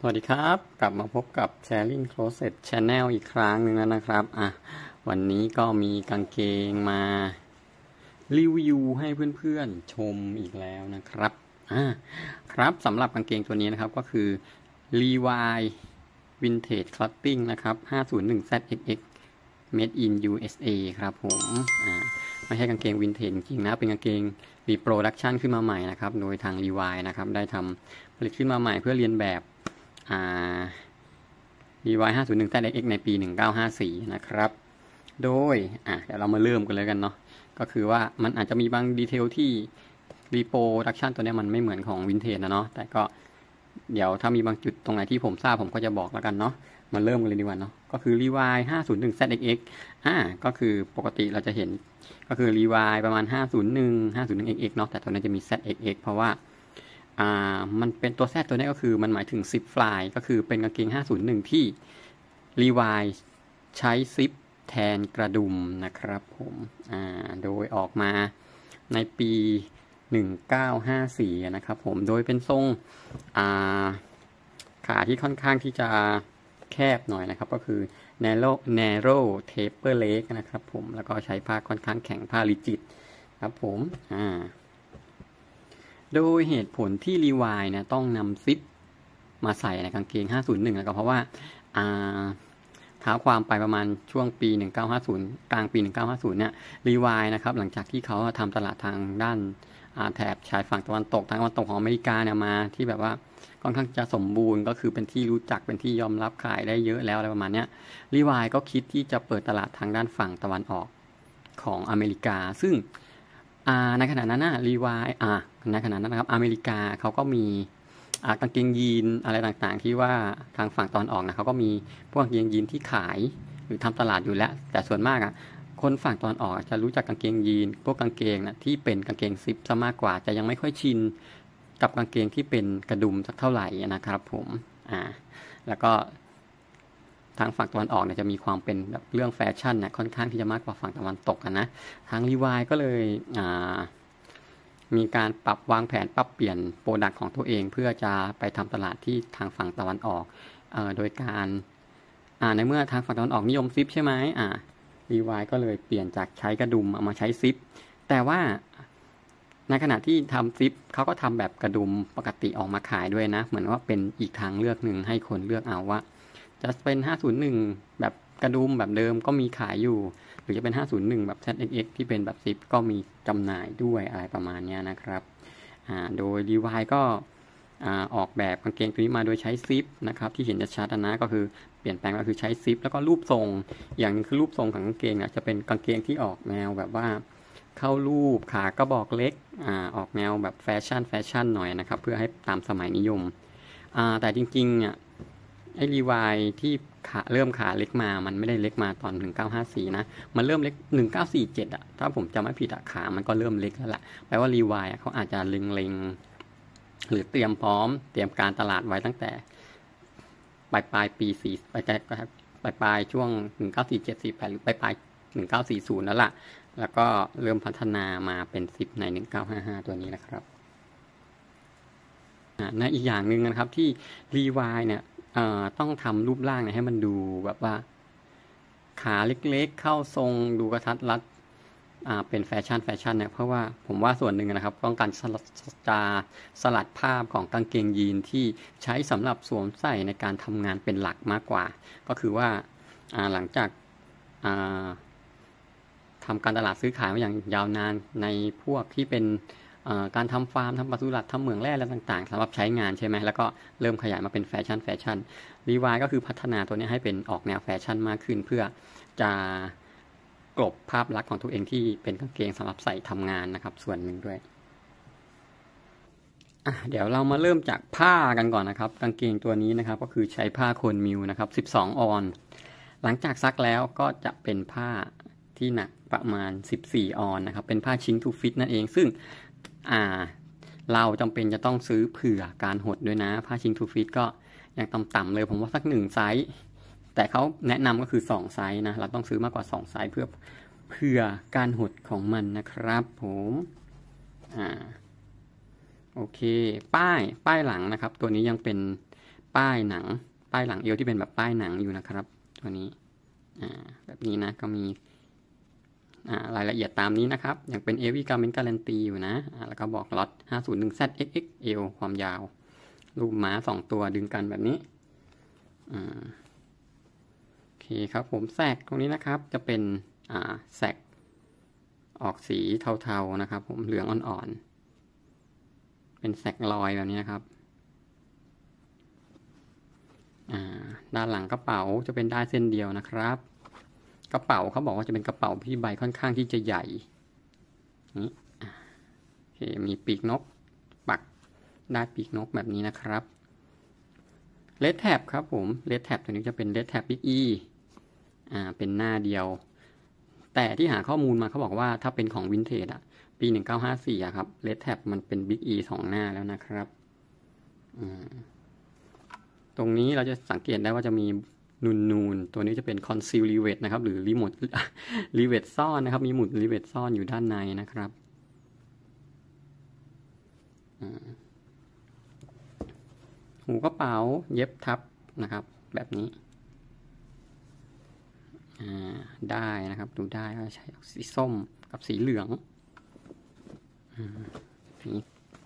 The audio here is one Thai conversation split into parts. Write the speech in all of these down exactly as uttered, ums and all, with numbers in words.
วัสดีครับกลับมาพบกับ Sharing Closet Channel อีกครั้งหนึ่งแล้วนะครับอ่ะวันนี้ก็มีกางเกงมารีวิวให้เพื่อนๆชมอีกแล้วนะครับอ่ะครับสำหรับกางเกงตัวนี้นะครับก็คือ Levi Vintage Clothing นะครับ ห้าศูนย์หนึ่ง แซด เอ็กซ์ เอ็กซ์ Made in ยู เอส เอ ครับผมอ่าไม่ใช่กางเกงวินเทจจริงๆนะเป็นกางเกงรีโปรดักชันขึ้นมาใหม่นะครับโดยทาง Levi นะครับได้ทำผลิตขึ้นมาใหม่เพื่อเรียนแบบอ่า Levi ห้าศูนย์หนึ่ง แซด เอ็กซ์ เอ็กซ์ ในปีหนึ่งเก้าห้าสี่นะครับโดยอ่ะเดี๋ยวเรามาเริ่มกันเลยกันเนาะก็คือว่ามันอาจจะมีบางดีเทลที่รีโปรดักชันตัวนี้มันไม่เหมือนของวินเทจนะเนาะแต่ก็เดี๋ยวถ้ามีบางจุดตรงไหนที่ผมทราบผมก็จะบอกแล้วกันเนาะมาเริ่มกันเลยดีกว่าเนาะก็คือ Levi ห้าศูนย์หนึ่ง แซด เอ็กซ์ เอ็กซ์ อ่าก็คือปกติเราจะเห็นก็คือ Levi ประมาณห้าศูนย์หนึ่ง ห้าศูนย์หนึ่ง เอ็กซ์ เอ็กซ์ เนาะแต่ตัวนี้จะมี แซด เอ็กซ์ เอ็กซ์ เพราะว่าอ่ามันเป็นตัว Z ตัวนี้ก็คือมันหมายถึงซิปฟลายก็คือเป็นกางเกงห้าศูนย์หนึ่งที่ Levi ใช้ซิปแทนกระดุมนะครับผมอ่าโดยออกมาในปีหนึ่งเก้าห้าสี่นะครับผมโดยเป็นทรงอ่าขาที่ค่อนข้างที่จะแคบหน่อยนะครับก็คือ narrow narrow taper leg นะครับผมแล้วก็ใช้ผ้าค่อนข้างแข็งผ้าริจิตครับผมอ่าโดยเหตุผลที่ Levi เนี่ยต้องนำซิปมาใส่ในกางเกงห้าศูนย์หนึ่งแล้วก็เพราะว่าอ่าเท้าความไปประมาณช่วงปีหนึ่งเก้าห้าศูนย์กลางปีหนึ่งเก้าห้าศูนย์เนี่ย Levi นะครับหลังจากที่เขาทำตลาดทางด้านแถบชายฝั่งตะวันตกทางตะวันตกของอเมริกาเนี่ยมาที่แบบว่าค่อนข้างจะสมบูรณ์ก็คือเป็นที่รู้จักเป็นที่ยอมรับขายได้เยอะแล้วอะไรประมาณนี้ Levi ก็คิดที่จะเปิดตลาดทางด้านฝั่งตะวันออกของอเมริกาซึ่งในขณะนั้นนะ Levi ในขณะนั้นนะครับอเมริกาเขาก็มีกางเกงยีนอะไรต่างๆที่ว่าทางฝั่งตอนออกนะเขาก็มีพวกกางเกงยีนที่ขายหรือทำตลาดอยู่แล้วแต่ส่วนมากอ่ะคนฝั่งตอนออกจะรู้จักกางเกงยีนพวกกางเกงนะที่เป็นกางเกงซิปซะมากกว่าจะยังไม่ค่อยชินกับกางเกงที่เป็นกระดุมสักเท่าไหร่นะครับผมอ่าแล้วก็ทางฝั่งตะวันออกเนี่ยจะมีความเป็นแบบเรื่องแฟชั่นเนี่ยค่อนข้างที่จะมากกว่าฝั่งตะวันตกกันนะทาง Levi ก็เลยอ่ามีการปรับวางแผนปรับเปลี่ยนโปรดักต์ของตัวเองเพื่อจะไปทำตลาดที่ทางฝั่งตะวันออกเอ่อโดยการอ่าในเมื่อทางฝั่งตะวันออกนิยมซิปใช่ไหมอ่าLevi ก็เลยเปลี่ยนจากใช้กระดุมเอามาใช้ซิปแต่ว่าในขณะที่ทำซิปเขาก็ทำแบบกระดุมปกติออกมาขายด้วยนะเหมือนว่าเป็นอีกทางเลือกหนึ่งให้คนเลือกเอาว่าจะเป็นห้าศูนย์หนึ่งแบบกระดุมแบบเดิมก็มีขายอยู่หรือจะเป็นห้าศูนย์หนึ่งแบบ แซด เอ็กซ์ เอ็กซ์ ที่เป็นแบบซิปก็มีจำหน่ายด้วยอะไรประมาณนี้นะครับอ่าโดย Levi ก็ออกแบบกางเกงตัวนี้มาโดยใช้ซิปนะครับที่เห็นชัดๆนะก็คือเปลี่ยนแปลงก็คือใช้ซิปแล้วก็รูปทรงอย่างนึงคือรูปทรงของกางเกงอ่ะจะเป็นกางเกงที่ออกแนวแบบว่าเข้ารูปขากระบอกเล็กอ่าออกแนวแบบแฟชั่นแฟชั่นหน่อยนะครับเพื่อให้ตามสมัยนิยมอ่าแต่จริงๆอ่ะไอ้ Levi ที่ขาเริ่มขาเล็กมามันไม่ได้เล็กมาตอนหนึ่งเก้าห้าสี่นะมันเริ่มเล็กหนึ่งเก้าสี่เจ็ดอ่ะถ้าผมจำไม่ผิดอ่ะขามันก็เริ่มเล็กแล้วล่ะแปลว่า Levi อ่ะเขาอาจจะเล็งๆหรือเตรียมพร้อมเตรียมการตลาดไว้ตั้งแต่ปลายปลายปีสี่ปลายปลายปลายช่วงหนึ่งเก้าสี่เจ็ด สี่แปดหรือปลายปลายหนึ่งเก้าสี่ศูนย์แล้วล่ะแล้วก็เริ่มพัฒนามาเป็นซิปในหนึ่งเก้าห้าห้าตัวนี้นะครับในอีกอย่างหนึ่งนะครับที่ Levi เนี่ยต้องทำรูปร่างเนี่ยให้มันดูแบบว่าขาเล็กๆเข้าทรงดูกระทัดรัดเป็นแฟชั่นแฟชั่นเนี่ยเพราะว่าผมว่าส่วนหนึ่งนะครับต้องการจะสลัดภาพของกางเกงยีนที่ใช้สำหรับสวมใส่ในการทำงานเป็นหลักมากกว่าก็คือว่าหลังจากทำการตลาดซื้อขายมาอย่างยาวนานในพวกที่เป็นการทำฟาร์มทำปศุสัตว์ทำเหมืองแร่อะไรต่างๆสำหรับใช้งานใช่ไหมแล้วก็เริ่มขยายมาเป็นแฟชั่นแฟชั่น Levi ก็คือพัฒนาตัวนี้ให้เป็นออกแนวแฟชั่นมากขึ้นเพื่อจะกลบภาพลักษณ์ของตัวเองที่เป็นกางเกงสำหรับใส่ทำงานนะครับส่วนหนึ่งด้วยอ่ะเดี๋ยวเรามาเริ่มจากผ้ากันก่อนนะครับกางเกงตัวนี้นะครับก็คือใช้ผ้าโคนมิวนะครับสิบสองออนหลังจากซักแล้วก็จะเป็นผ้าที่หนักประมาณสิบสี่ออนนะครับเป็นผ้าชิงทูฟิตนั่นเองซึ่งอ่าเราจำเป็นจะต้องซื้อเผื่อการหดด้วยนะผ้าชิงทูฟิตก็ยังต่ำๆเลยผมว่าสักหนึ่งไซส์แต่เขาแนะนำก็คือสองไซส์นะเราต้องซื้อมากกว่าสองไซส์เพื่อเผื่อการหดของมันนะครับผมอ่าโอเคป้ายป้ายหลังนะครับตัวนี้ยังเป็นป้ายหนังป้ายหลังเอวที่เป็นแบบป้ายหนังอยู่นะครับตัวนี้อ่าแบบนี้นะก็มีอ่ารายละเอียดตามนี้นะครับยังเป็น Heavy Garment Guarantee อยู่นะอ่าแล้วก็บอกล็อต ห้าศูนย์หนึ่ง แซด เอ็กซ์ เอ็กซ์ เอล ความยาวรูปม้าสองตัวดึงกันแบบนี้อ่าโอเคครับผมแสกตรงนี้นะครับจะเป็นอ่าแสกออกสีเทาๆนะครับผมเหลืองอ่อนๆเป็นแสกลอยแบบนี้นะครับด้านหลังกระเป๋าจะเป็นได้เส้นเดียวนะครับกระเป๋าเขาบอกว่าจะเป็นกระเป๋าที่ใบค่อนข้างที่จะใหญ่นี่โอเคมีปีกนกปักได้ปีกนกแบบนี้นะครับเลดแท็บครับผมเลดแท็บตัวนี้จะเป็นเลดแท็บบิ๊กอีอ่าเป็นหน้าเดียวแต่ที่หาข้อมูลมาเขาบอกว่าถ้าเป็นของวินเทจอ่ะปีหนึ่งเก้าห้าสี่อะครับเลดแท็บมันเป็นบิ๊กอีสองหน้าแล้วนะครับอืมตรงนี้เราจะสังเกตได้ว่าจะมีนูนนูนตัวนี้จะเป็น conceal rivet นะครับหรือรีโมท rivet ซ่อนนะครับมีหมุด rivet ซ่อนอยู่ด้านในนะครับหูกระเป๋าเย็บทับนะครับแบบนี้ได้นะครับดูได้ว่าใช้สีส้มกับสีเหลืองนี่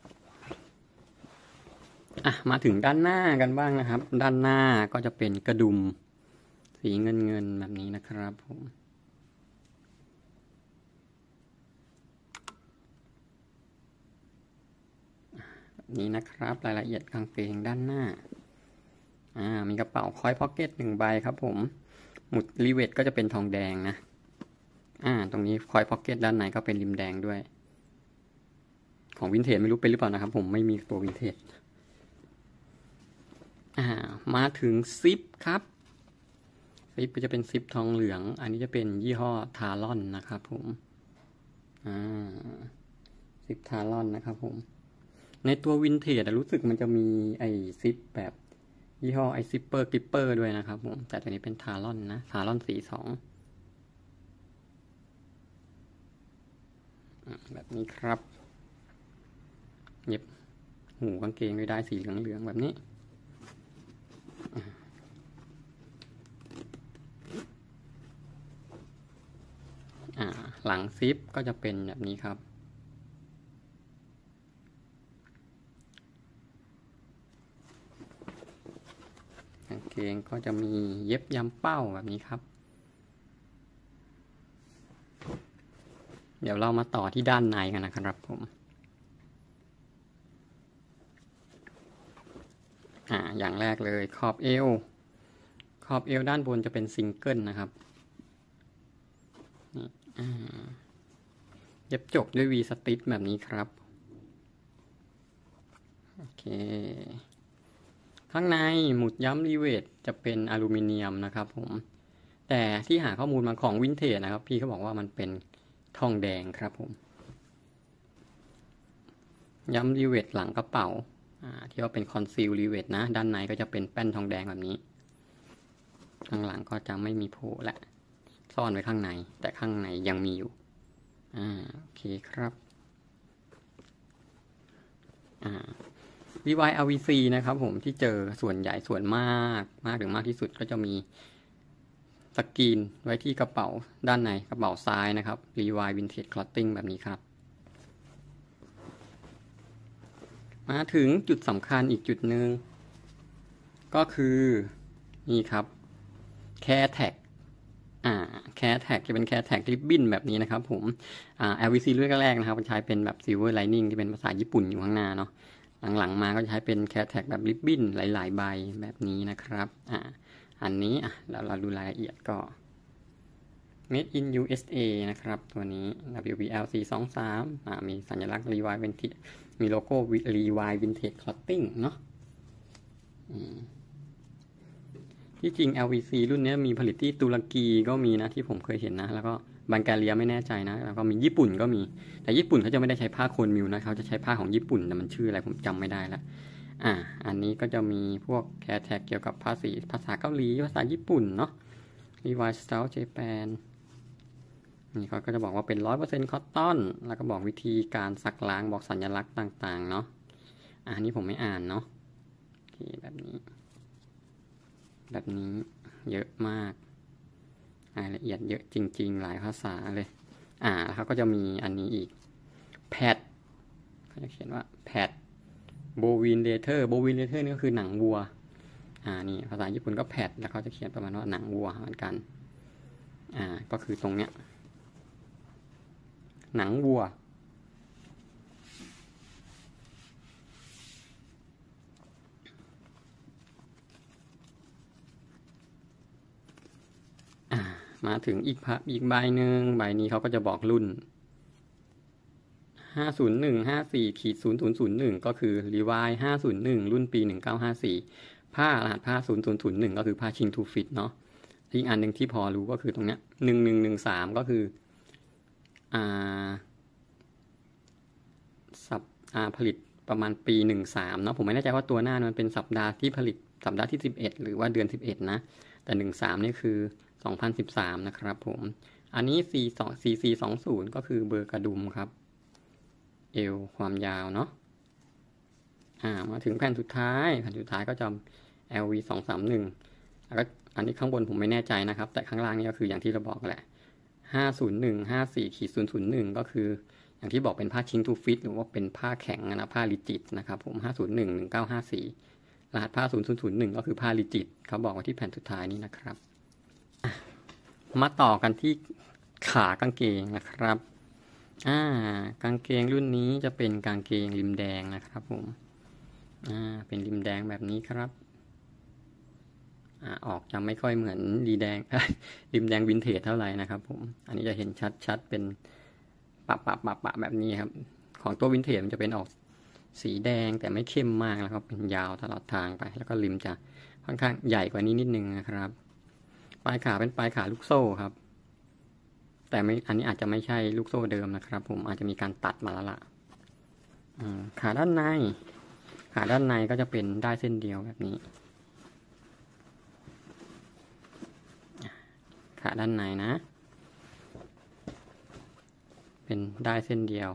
อ่ะมาถึงด้านหน้ากันบ้างนะครับด้านหน้าก็จะเป็นกระดุมสีเงินเงินแบบนี้นะครับผมแบบนี้นะครับรายละเอียดกางเกงด้านหน้าอ่ามีกระเป๋าคอยพ็อกเก็ตหนึ่งใบครับผมหมุดรีเวทก็จะเป็นทองแดงนะอ่าตรงนี้คอยพ็อกเก็ตด้านในก็เป็นริมแดงด้วยของวินเทจไม่รู้เป็นหรือเปล่านะครับผมไม่มีตัววินเทจอ่ามาถึงซิปครับซิปก็จะเป็นซิปทองเหลืองอันนี้จะเป็นยี่ห้อทารอนนะครับผมอ่าซิปทารอนนะครับผมในตัววินเทจรู้สึกมันจะมีไอซิปแบบยี่ห้อไอซิปเปอร์กริปเปอร์ด้วยนะครับผมแต่ตัวนี้เป็นทารอนนะทารอนสีสองแบบนี้ครับเย็บหูกางเกงด้วยได้สีเหลืองๆแบบนี้หลังซิปก็จะเป็นแบบนี้ครับกางเกงก็จะมีเย็บย้ำเป้าแบบนี้ครับเดี๋ยวเรามาต่อที่ด้านในกันนะครับผมอ่าอย่างแรกเลยขอบเอวขอบเอวด้านบนจะเป็นซิงเกิลนะครับนี่เย็บจบด้วยวีสติชแบบนี้ครับโอเคข้างในหมุดย้ำรีเวทจะเป็นอลูมิเนียมนะครับผมแต่ที่หาข้อมูลมาของวินเทจนะครับพี่เขาบอกว่ามันเป็นทองแดงครับผมย้ำรีเวทหลังกระเป๋าที่ว่าเป็นคอนซีลรีเวทนะด้านในก็จะเป็นแป้นทองแดงแบบนี้ข้างหลังก็จะไม่มีโผล่และซ่อนไว้ข้างในแต่ข้างในยังมีอยู่อ่าโอเคครับอ่า วี วาย อาร์ วี ซี นะครับผมที่เจอส่วนใหญ่ส่วนมากมากถึงมากที่สุดก็จะมีสกรีนไว้ที่กระเป๋าด้านในกระเป๋าซ้ายนะครับ Levi Vintage Clothing แบบนี้ครับมาถึงจุดสำคัญอีกจุดหนึ่งก็คือนี่ครับ Care Tag อ่า Care Tag จะเป็น Care Tag ริบบิ้นแบบนี้นะครับผมอ่า แอล วี ซี รุ่นแรกๆนะครับใช้เป็นแบบ Silver Lining ที่เป็นภาษาญี่ปุ่นอยู่ข้างหน้าเนาะหลังๆมาก็จะใช้เป็นแคร์แท็กแบบริบบิ้นหลายๆใบแบบนี้นะครับอ่าอันนี้อ่ะแล้วเราดูรายละเอียดก็ Made in ยู เอส เอ นะครับตัวนี้ ดับเบิลยู บี แอล สี่สองสามอ่ามีสัญลักษณ์ Levi Vintage มีโลโก้ Levi Vintage Clothing เนาะที่จริง แอล วี ซี รุ่นนี้มีผลิตที่ตุรกีก็มีนะที่ผมเคยเห็นนะแล้วก็บังการียไม่แน่ใจนะแล้วก็มีญี่ปุ่นก็มีแต่ญี่ปุ่นเขาจะไม่ได้ใช้ผ้าโคนมิวนะเขาจะใช้ผ้าของญี่ปุ่นแต่มันชื่ออะไรผมจำไม่ได้ละอ่าอันนี้ก็จะมีพวกแคร์แท็กเกี่ยวกับภาษีภาษาเกาหลีภาษาญี่ปุ่นเนาะ Levi Style Japan นี่เขาก็จะบอกว่าเป็น ร้อยเปอร์เซ็นต์ คอตตอนแล้วก็บอกวิธีการซักล้างบอกสัญลักษณ์ต่างๆเนาะอันนี้ผมไม่อ่านเนาะโอเคแบบนี้แบบนี้เยอะมากรายละเอียดเยอะจริงๆหลายภาษาเลยอ่าแล้วเขาก็จะมีอันนี้อีกแพดเขาจะเขียนว่าแพดโบวินเลเทอร์โบวินเลเทอร์นี่ก็คือหนังวัวอ่านี่ภาษาญี่ปุ่นก็แพดแล้วเขาจะเขียนประมาณว่าหนังวัวเหมือนกันอ่าก็คือตรงเนี้ยหนังวัวมาถึงอีกอีกใบหนึ่งใบนี้เขาก็จะบอกรุ่นห้าศูนย์หนึ่ง ห้าสี่ ศูนย์ ศูนย์ ศูนย์ หนึ่งก็คือรีวายห้าศูนย์หนึ่งรุ่นปีหนึ่งเก้าห้าสี่ผ้ารหัสผ้าศูนย์ ศูนย์ ศูนย์ หนึ่งก็คือผ้าชิงทูฟิตเนาะอีกอันหนึ่งที่พอรู้ก็คือตรงเนี้ยหนึ่งหนึ่งหนึ่งสามก็คืออ่าสัปอ่าผลิตประมาณปีหนึ่งสามเนาะผมไม่แน่ใจว่าตัวหน้ามันเป็นสัปดาห์ที่ผลิตสัปดาห์ที่สิบเอ็ดหรือว่าเดือนสิบเอ็ดนะแต่หนึ่งสามนี่คือสองพันสิบสามนะครับผมอันนี้ สี่ สอง สี่ สี่ สอง ศูนย์ก็คือเบอร์กระดุมครับเอวความยาวเนาะอ่ามาถึงแผ่นสุดท้ายแผ่นสุดท้ายก็จะ แอล วี สองสามหนึ่งแล้วก็อันนี้ข้างบนผมไม่แน่ใจนะครับแต่ข้างล่างนี่ก็คืออย่างที่เราบอกแหละห้าศูนย์หนึ่ง ห้าสี่ ศูนย์ ศูนย์ หนึ่งก็คืออย่างที่บอกเป็นผ้าชิงทูฟิตหรือว่าเป็นผ้าแข็งนะผ้าลิจิตนะครับผมห้าศูนย์หนึ่ง หนึ่งเก้าห้าสี่รหัสผ้าศูนย์ ศูนย์ ศูนย์ หนึ่งก็คือผ้าลิจิตเขาบอกไว้ที่แผ่นสุดท้ายนี้นะครับมาต่อกันที่ขากางเกงนะครับอ่ากางเกงรุ่นนี้จะเป็นกางเกงริมแดงนะครับผมอ่าเป็นริมแดงแบบนี้ครับอ่าออกจะไม่ค่อยเหมือนรีแดง ริมแดงวินเทจเท่าไหร่นะครับผมอันนี้จะเห็นชัดๆเป็นปะปะปะปะแบบนี้ครับของตัววินเทจมันจะเป็นออกสีแดงแต่ไม่เข้มมากแล้วครับเป็นยาวตลอดทางไปแล้วก็ริมจะค่อนข้างใหญ่กว่านี้นิดนึงนะครับปลายขาเป็นปลายขาลูกโซ่ครับแต่ไม่อันนี้อาจจะไม่ใช่ลูกโซ่เดิมนะครับผมอาจจะมีการตัดมาแล้วล่ะขาด้านในขาด้านในก็จะเป็นได้เส้นเดียวแบบนี้ขาด้านในนะเป็นได้เส้นเดียว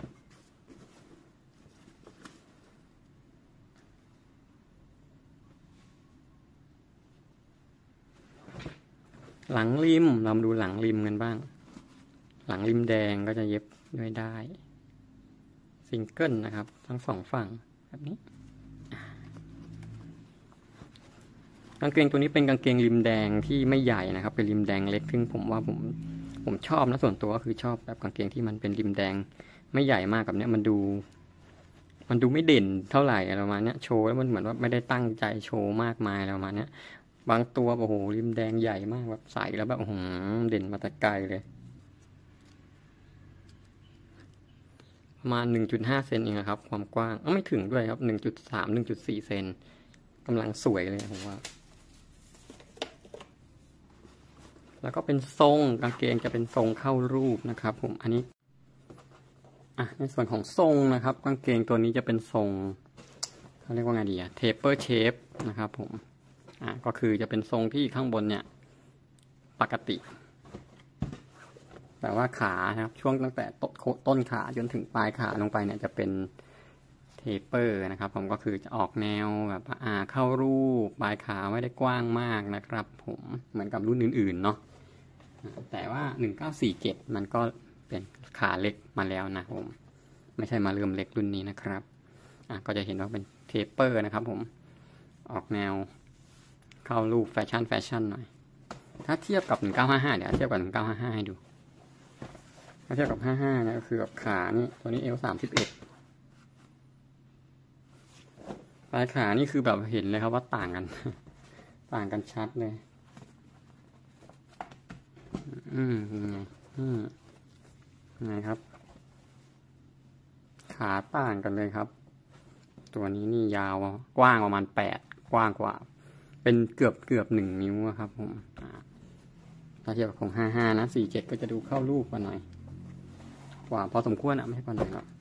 หลังริมเรามาดูหลังริมกันบ้างหลังริมแดงก็จะเย็บด้วยได้ซิงเกิลนะครับทั้งสองฝั่งแบบนี้กางเกงตัวนี้เป็นกางเกงริมแดงที่ไม่ใหญ่นะครับเป็นริมแดงเล็กซึ่งผมว่าผมผมชอบนะส่วนตัวก็คือชอบแบบกางเกงที่มันเป็นริมแดงไม่ใหญ่มากแบบนี้มันดูมันดูไม่เด่นเท่าไหร่อะไรประมาณนี้โชว์แล้วมันเหมือนว่าไม่ได้ตั้งใจโชว์มากมายอะไรประมาณนี้บางตัวโอ้โหริมแดงใหญ่มากแบบใส่แล้วแบบโอ้โหเด่นมาแต่ไกลเลยประมาณ หนึ่งจุดห้า เซนเองครับความกว้างไม่ถึงด้วยครับ หนึ่งจุดสาม หนึ่งจุดสี่ เซนกำลังสวยเลยผมว่าแล้วก็เป็นทรงกางเกงจะเป็นทรงเข้ารูปนะครับผมอันนี้อ่ะในส่วนของทรงนะครับกางเกงตัวนี้จะเป็นทรงเขาเรียกว่าไงดีอะเทปเปอร์เชฟนะครับผมอ่ะก็คือจะเป็นทรงที่ข้างบนเนี่ยปกติแต่ว่าขาครับช่วงตั้งแต่ต้นขาจนถึงปลายขาลงไปเนี่ยจะเป็นเทปเปอร์นะครับผมก็คือจะออกแนวแบบอ่าเข้ารูปปลายขาไม่ได้กว้างมากนะครับผมเหมือนกับรุ่นอื่นๆเนาะแต่ว่าหนึ่งเก้าสี่เจ็ดมันก็เป็นขาเล็กมาแล้วนะผมไม่ใช่มาเริ่มเล็กรุ่นนี้นะครับอ่ะก็จะเห็นว่าเป็นเทปเปอร์นะครับผมออกแนวเข้ารูปแฟชั่นแฟชั่นหน่อยถ้าเทียบกับหนึ่งเก้าห้าห้าเดี๋ยวเทียบกับหนึ่งเก้าห้าห้าให้ดูถ้าเทียบกับห้าห้าเนี่ยก็คือกับขานี่ตัวนี้เอลสามสิบเอ็ดปลายขานี่คือแบบเห็นเลยครับว่าต่างกันต่างกันชัดเลยอืมไงอืมไงครับขาต่างกันเลยครับตัวนี้นี่ยาวกว้างประมาณแปดกว้างกว่าเป็นเกือบเกือบหนึ่งนิ้วครับผมถ้าเทียบกับของห้าห้านะสี่เจ็ดก็จะดูเข้ารูปกว่าหน่อยกว่าพอสมควรอ่ะไม่ใช่กว่าหน่อยหรอก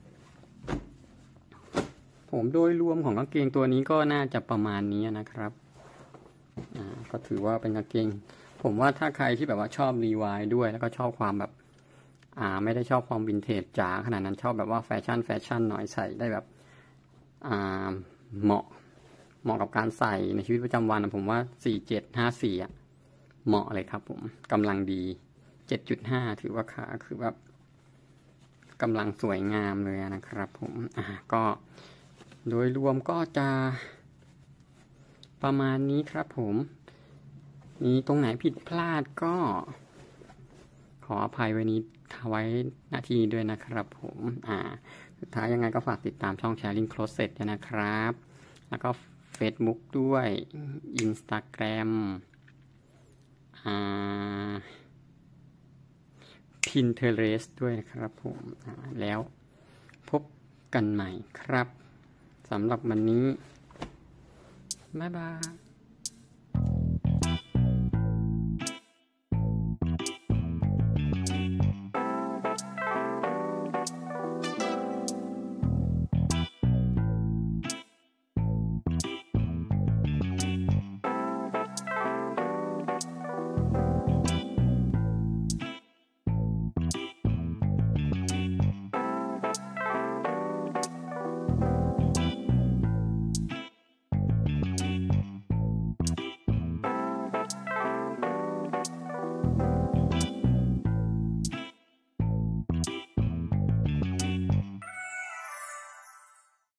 ผมโดยรวมของกางเกงตัวนี้ก็น่าจะประมาณนี้นะครับอ่าก็ถือว่าเป็นกางเกงผมว่าถ้าใครที่แบบว่าชอบรีวายด้วยแล้วก็ชอบความแบบอ่าไม่ได้ชอบความวินเทจจ๋าขนาดนั้นชอบแบบว่าแฟชั่นแฟชั่นหน่อยใส่ได้แบบอ่าเหมาะเหมาะกับการใส่ในชีวิตประจำวันนะผมว่าสี่เจ็ดห้าสี่อ่ะเหมาะเลยครับผมกำลังดีเจ็ดจุดห้าถือว่าขาคือแบบกำลังสวยงามเลยนะครับผมอ่าก็โดยรวมก็จะประมาณนี้ครับผมมีตรงไหนผิดพลาดก็ขออภัยไว้นี้ไว้หน้าที่ด้วยนะครับผมอ่าสุดท้ายยังไงก็ฝากติดตามช่อง Sharing Closet นะครับแล้วก็ Facebook ด้วย Instagram อ่า Pinterest ด้วยนะครับผมอ่าแล้วพบกันใหม่ครับสำหรับวันนี้บ๊ายบาย